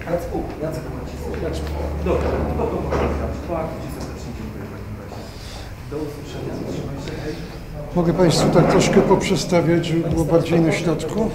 Jacek Maciej. Dobra, to bardzo serdecznie dziękuję w takim razie. Do usłyszenia, zatrzymaj się. Mogę Państwu tak troszkę poprzestawiać, żeby było bardziej na środku.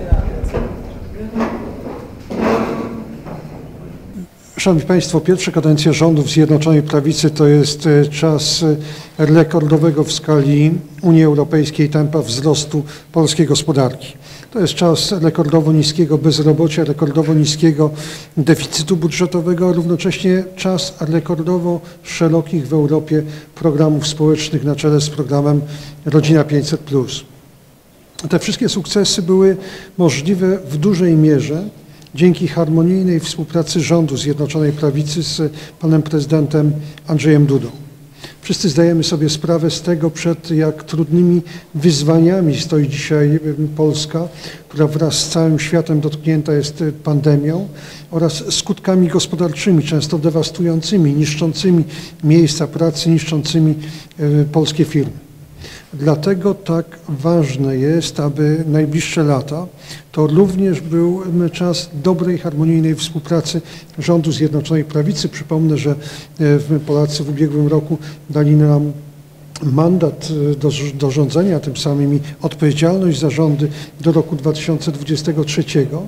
Szanowni Państwo, pierwsza kadencja rządów Zjednoczonej Prawicy to jest czas rekordowego w skali Unii Europejskiej tempa wzrostu polskiej gospodarki. To jest czas rekordowo niskiego bezrobocia, rekordowo niskiego deficytu budżetowego, a równocześnie czas rekordowo szerokich w Europie programów społecznych na czele z programem Rodzina 500+. Te wszystkie sukcesy były możliwe w dużej mierze dzięki harmonijnej współpracy rządu Zjednoczonej Prawicy z panem prezydentem Andrzejem Dudą. Wszyscy zdajemy sobie sprawę z tego, przed jak trudnymi wyzwaniami stoi dzisiaj Polska, która wraz z całym światem dotknięta jest pandemią oraz skutkami gospodarczymi, często dewastującymi, niszczącymi miejsca pracy, niszczącymi polskie firmy. Dlatego tak ważne jest, aby najbliższe lata to również był czas dobrej, harmonijnej współpracy rządu Zjednoczonej Prawicy. Przypomnę, że Polacy w ubiegłym roku dali nam mandat do rządzenia, tym samym i odpowiedzialność za rządy do roku 2023,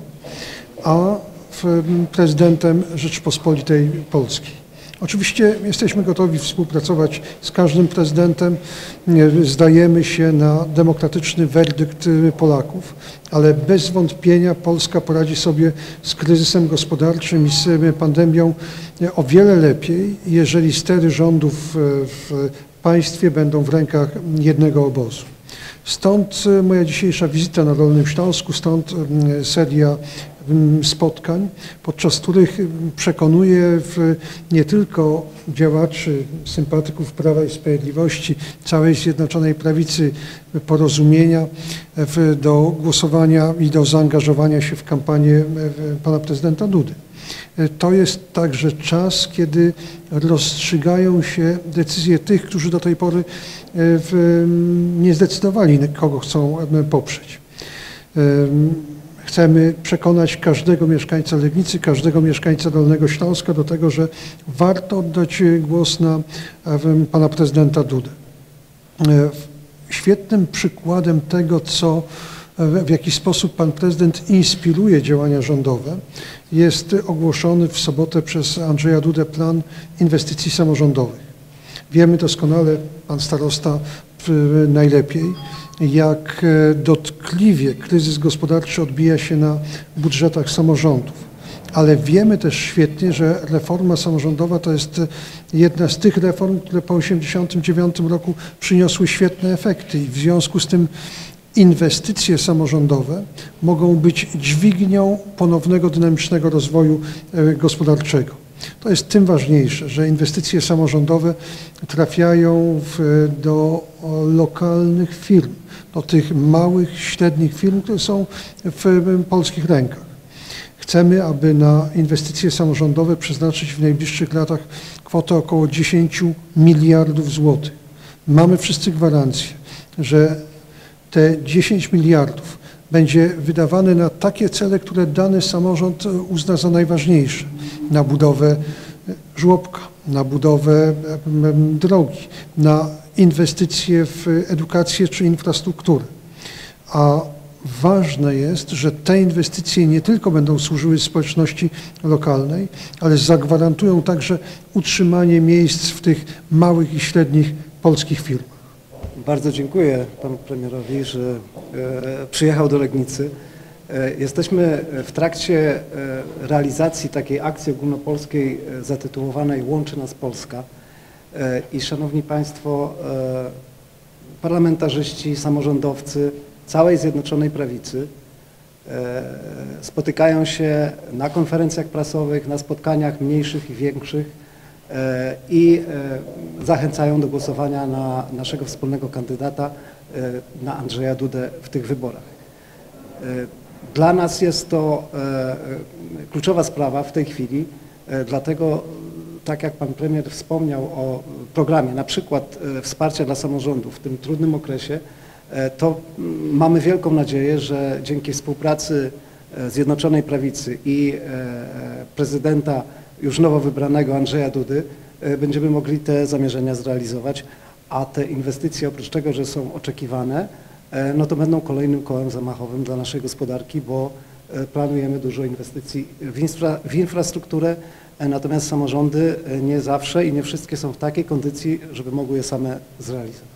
a prezydentem Rzeczypospolitej Polskiej. Oczywiście jesteśmy gotowi współpracować z każdym prezydentem, zdajemy się na demokratyczny werdykt Polaków, ale bez wątpienia Polska poradzi sobie z kryzysem gospodarczym i z pandemią o wiele lepiej, jeżeli stery rządów w państwie będą w rękach jednego obozu. Stąd moja dzisiejsza wizyta na Dolnym Śląsku, stąd seria spotkań, podczas których przekonuję nie tylko działaczy, sympatyków Prawa i Sprawiedliwości, całej Zjednoczonej Prawicy, Porozumienia do głosowania i do zaangażowania się w kampanię pana prezydenta Dudy. To jest także czas, kiedy rozstrzygają się decyzje tych, którzy do tej pory nie zdecydowali, kogo chcą poprzeć. Chcemy przekonać każdego mieszkańca Legnicy, każdego mieszkańca Dolnego Śląska do tego, że warto oddać głos na pana prezydenta Dudę. Świetnym przykładem tego, w jaki sposób pan prezydent inspiruje działania rządowe, jest ogłoszony w sobotę przez Andrzeja Dudę plan inwestycji samorządowych. Wiemy doskonale, pan starosta najlepiej, jak dotkliwie kryzys gospodarczy odbija się na budżetach samorządów. Ale wiemy też świetnie, że reforma samorządowa to jest jedna z tych reform, które po 1989 roku przyniosły świetne efekty i w związku z tym inwestycje samorządowe mogą być dźwignią ponownego dynamicznego rozwoju gospodarczego. To jest tym ważniejsze, że inwestycje samorządowe trafiają do lokalnych firm, do tych małych, średnich firm, które są w polskich rękach. Chcemy, aby na inwestycje samorządowe przeznaczyć w najbliższych latach kwotę około 10 miliardów złotych. Mamy wszyscy gwarancję, że te 10 miliardów będzie wydawane na takie cele, które dany samorząd uzna za najważniejsze. Na budowę żłobka, na budowę drogi, na inwestycje w edukację czy infrastrukturę. A ważne jest, że te inwestycje nie tylko będą służyły społeczności lokalnej, ale zagwarantują także utrzymanie miejsc w tych małych i średnich polskich firmach. Bardzo dziękuję panu premierowi, że przyjechał do Legnicy. Jesteśmy w trakcie realizacji takiej akcji ogólnopolskiej zatytułowanej Łączy nas Polska. I szanowni państwo, parlamentarzyści, samorządowcy całej Zjednoczonej Prawicy spotykają się na konferencjach prasowych, na spotkaniach mniejszych i większych i zachęcają do głosowania na naszego wspólnego kandydata, na Andrzeja Dudę w tych wyborach. Dla nas jest to kluczowa sprawa w tej chwili, dlatego tak jak pan premier wspomniał o programie, na przykład wsparcia dla samorządów w tym trudnym okresie, to mamy wielką nadzieję, że dzięki współpracy Zjednoczonej Prawicy i prezydenta już nowo wybranego Andrzeja Dudy będziemy mogli te zamierzenia zrealizować, a te inwestycje oprócz tego, że są oczekiwane, no to będą kolejnym kołem zamachowym dla naszej gospodarki, bo planujemy dużo inwestycji w infrastrukturę, natomiast samorządy nie zawsze i nie wszystkie są w takiej kondycji, żeby mogły je same zrealizować.